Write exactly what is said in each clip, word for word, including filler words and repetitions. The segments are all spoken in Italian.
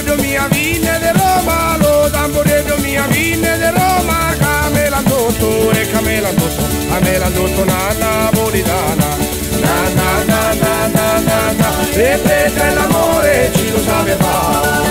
tamburedo mia vine de Roma, lo tamburedo mia vine de Roma, camelandotto e camelandotto, camelandotto na napolitana, na na na na na na na, e per l'amore ci lo sape fare.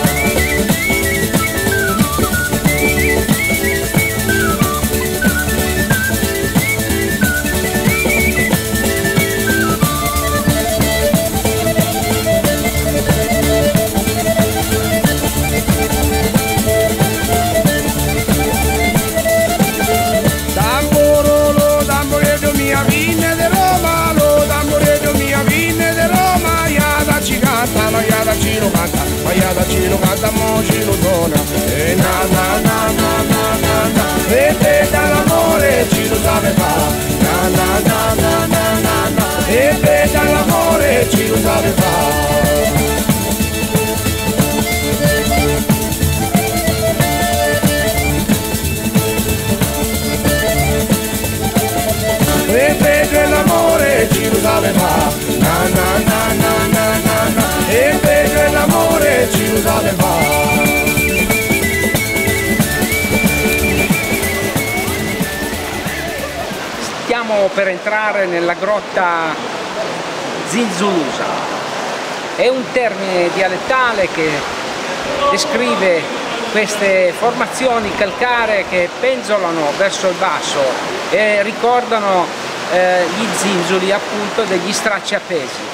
Cilo canta, maiada cilo canta, mo cilo dona, e na na na na na na na, e te dall'amore cilo sape fa, na na na na na na na, e te dall'amore cilo sape fa. E te l'amore cilo sape fa, na na na na na na na, e te l'amore cilo sape fa. Stiamo per entrare nella grotta Zinzulusa. È un termine dialettale che descrive queste formazioni calcaree che penzolano verso il basso e ricordano eh, gli zinzoli, appunto, degli stracci appesi.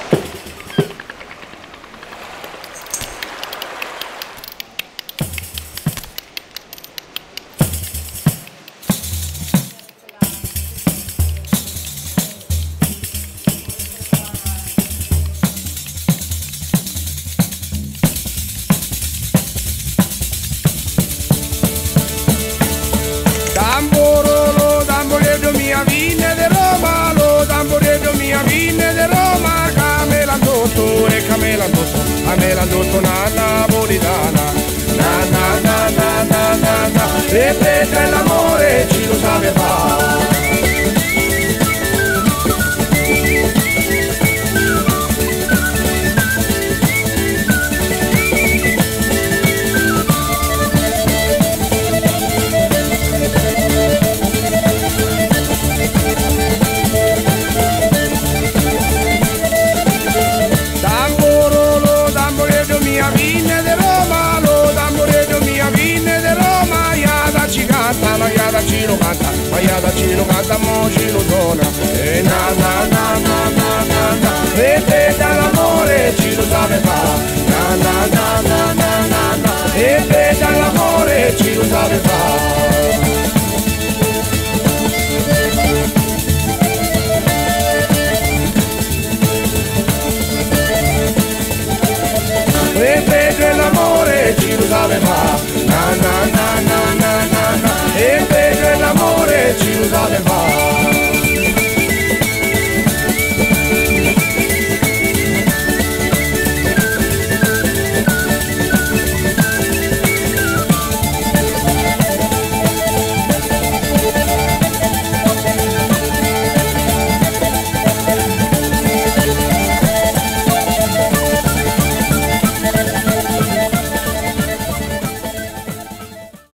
Tamborolo, tamboredo mia vine de Roma, lo tamboredo mia vine de Roma, camelandotto e camelandotto, camelandotto na napolitana, na na na na na na na, e per l'amore ci lo sape fa. Cilo canta, maiada cilo canta, mo cilo dona, e na na na na na na na, e te dall'amore cilo sape fa, na na na na na na na, e te dall'amore cilo sape fa. E per l'amore ci lo sape fa, na na na na na na na, e per l'amore ci lo sape fa.